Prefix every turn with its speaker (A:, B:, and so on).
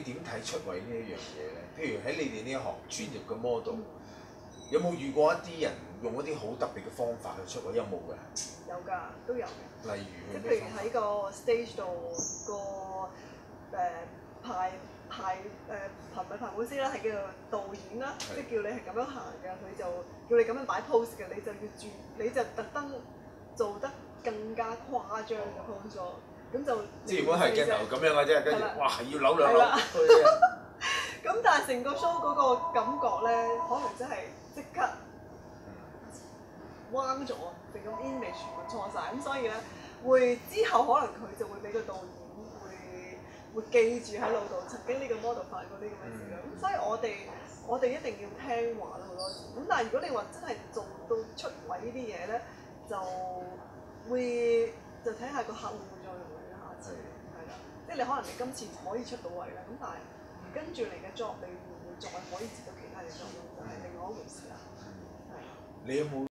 A: 點睇出位呢一樣嘢咧？譬如喺你哋呢一行專業嘅 model，有冇遇過一啲人用一啲好特別嘅方法去出位？有冇㗎？
B: 有㗎，都有嘅。
A: 例如
B: 即係譬如喺個 stage 度個排舞師啦，係叫做導演啦，即係叫你係咁樣行嘅，佢就叫你咁樣擺 pose 嘅，你就特登做得更加誇張嘅 pose 咗，咁就
A: 即係原本係鏡頭咁樣嘅啫，跟住哇要扭兩扭。
B: 咁但係成個 show 嗰個感覺咧，可能真係即刻彎咗，成個 image 全部錯晒。咁所以咧之後可能佢就會俾個導演會記住喺腦度，曾經呢個 model 犯過啲咁嘅事啦。咁所以我哋一定要聽話好多時。咁但係如果你話真係做到出位呢啲嘢咧，就睇下個客戶會再用你下次，係啦。即係你可能你今次可以出到位啦，咁但係跟住嚟嘅 job 你會唔會再可以接到其他嘅 job 就係另外一回事啦。係。
A: 你有冇